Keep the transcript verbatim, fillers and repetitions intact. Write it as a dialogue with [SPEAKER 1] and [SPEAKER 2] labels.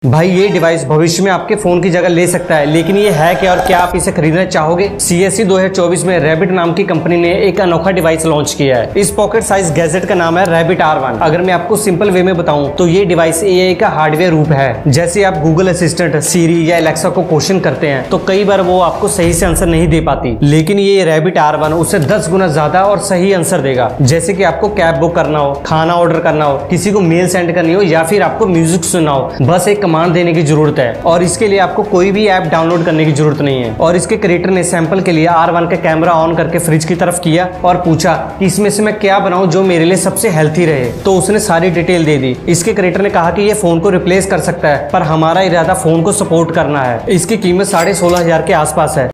[SPEAKER 1] भाई ये डिवाइस भविष्य में आपके फोन की जगह ले सकता है, लेकिन ये है क्या और क्या आप इसे खरीदना चाहोगे? सी एस सी दो हज़ार चौबीस में रैबिट नाम की कंपनी ने एक अनोखा डिवाइस लॉन्च किया है। इस पॉकेट साइज गैजेट का नाम है रैबिट आर वन। अगर मैं आपको सिंपल वे में बताऊं तो ये डिवाइस ए आई का हार्डवेयर रूप है। जैसे आप गूगल असिस्टेंट, सीरी या एलेक्सा को क्वेश्चन करते हैं तो कई बार वो आपको सही से आंसर नहीं दे पाती, लेकिन ये रैबिट आर वन उससे दस गुना ज्यादा और सही आंसर देगा। जैसे कि आपको कैब बुक करना हो, खाना ऑर्डर करना हो, किसी को मेल सेंड करनी हो या फिर आपको म्यूजिक सुनना हो, बस एक कमांड देने की जरूरत है और इसके लिए आपको कोई भी ऐप डाउनलोड करने की जरूरत नहीं है। और इसके क्रिएटर ने सैंपल के लिए आर वन का कैमरा ऑन करके फ्रिज की तरफ किया और पूछा कि इसमें से मैं क्या बनाऊं जो मेरे लिए सबसे हेल्थी रहे, तो उसने सारी डिटेल दे दी। इसके क्रिएटर ने कहा कि ये फोन को रिप्लेस कर सकता है, पर हमारा इरादा फोन को सपोर्ट करना है। इसकी कीमत साढ़े सोलह हजार के आसपास है।